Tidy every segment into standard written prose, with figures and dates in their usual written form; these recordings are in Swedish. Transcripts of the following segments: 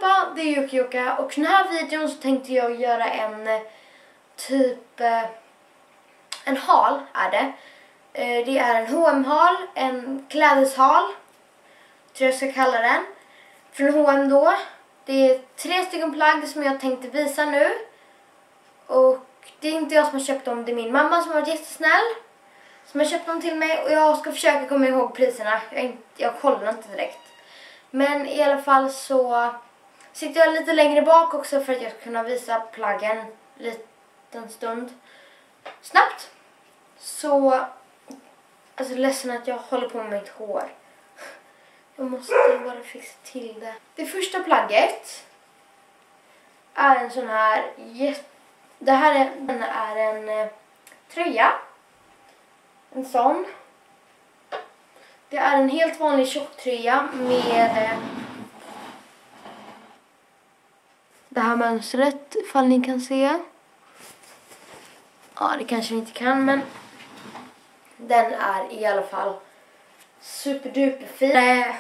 allihopa, det är Yuki-Yuka och i den här videon så tänkte jag göra en en haul är det. Det är en H&M-haul, en klädeshaul tror jag ska kalla den. Från H&M då. Det är 3 stycken plagg som jag tänkte visa nu. Och det är inte jag som har köpt dem, det är min mamma som har varit jättesnäll som har köpt dem till mig och jag ska försöka komma ihåg priserna. Jag kollar inte direkt. Men i alla fall så sitter jag lite längre bak också för att jag ska kunna visa plaggen liten stund snabbt. Så alltså ledsen att jag håller på med mitt hår. Jag måste bara fixa till det. Det första plagget är en sån här den är en tröja. En sån. Det är en helt vanlig tjocktröja med det här mönstret, ifall ni kan se. Ja, det kanske ni inte kan, men den är i alla fall superduper fin.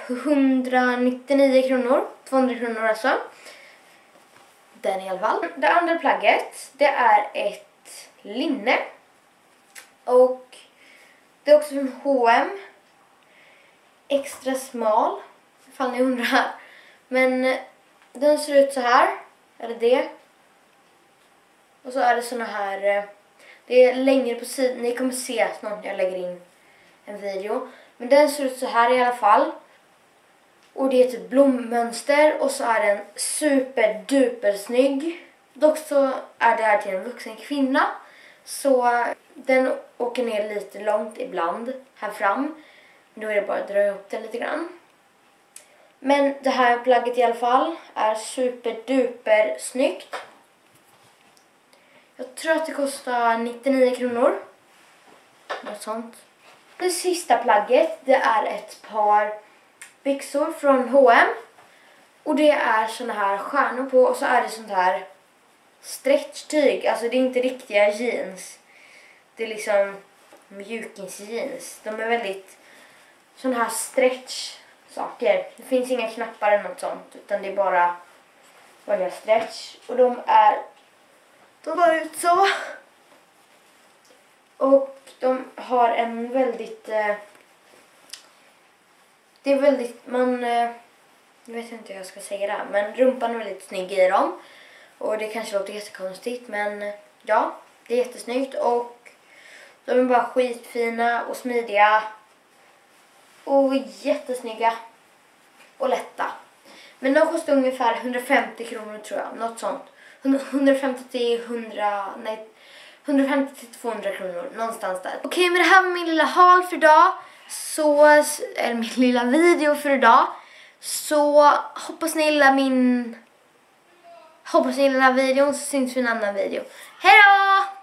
199 kronor, 200 kronor alltså. Den i alla fall. Det andra plagget, det är ett linne. Och det är också från H&M. Extra smal, ifall ni undrar. Men den ser ut så här. Eller det. Och så är det såna här. Det är längre på sidan. Ni kommer se snart när jag lägger in en video. Men den ser ut så här i alla fall. Och det är ett blommönster. Och så är den superduper snygg. Dock så är det här till en vuxen kvinna. Så den åker ner lite långt ibland här fram. Då är det bara att dra upp den lite grann. Men det här plagget i alla fall är superduper snyggt. Jag tror att det kostar 99 kronor. Något sånt. Det sista plagget, det är ett par byxor från H&M. Och det är såna här stjärnor på. Och så är det sånt här stretchtyg. Alltså det är inte riktiga jeans. Det är liksom mjukins-jeans. De är väldigt sån här stretch saker. Det finns inga knappar eller något sånt. Utan det är bara vanliga stretch. Och de var ut så. Och de har en väldigt det är väldigt jag vet inte hur jag ska säga det, men rumpan är väldigt snygg i dem. Och det kanske låter jättekonstigt, men ja, det är jättesnyggt. Och de är bara skitfina och smidiga. Och jättesnygga. Och lätta. Men de kostar ungefär 150 kronor tror jag. Något sånt. 150 till 200 kronor. Någonstans där. Okej, men det här var min lilla haul för idag. Eller min lilla video för idag. Så hoppas ni gillar videon, så syns vi i en annan video. Hej då!